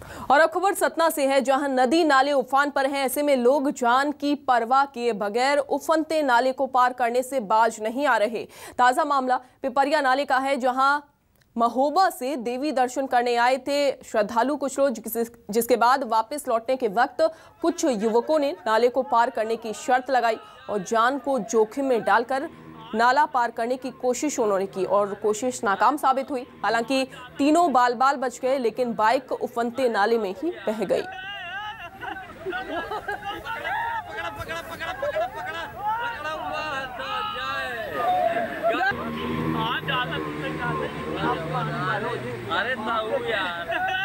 और अब खबर सतना से है, जहां नदी नाले उफान पर हैं। ऐसे में लोग जान की परवाह किए बगैर उफनते नाले को पार करने से बाज नहीं आ रहे। ताजा मामला पिपरिया नाले का है, जहां महोबा से देवी दर्शन करने आए थे श्रद्धालु कुछ लोग, जिसके बाद वापस लौटने के वक्त कुछ युवकों ने नाले को पार करने की शर्त लगाई और जान को जोखिम में डालकर नाला पार करने की कोशिश उन्होंने की और कोशिश नाकाम साबित हुई। हालांकि तीनों बाल बाल बच गए, लेकिन बाइक उफनते नाले में ही बह गई। अरे यार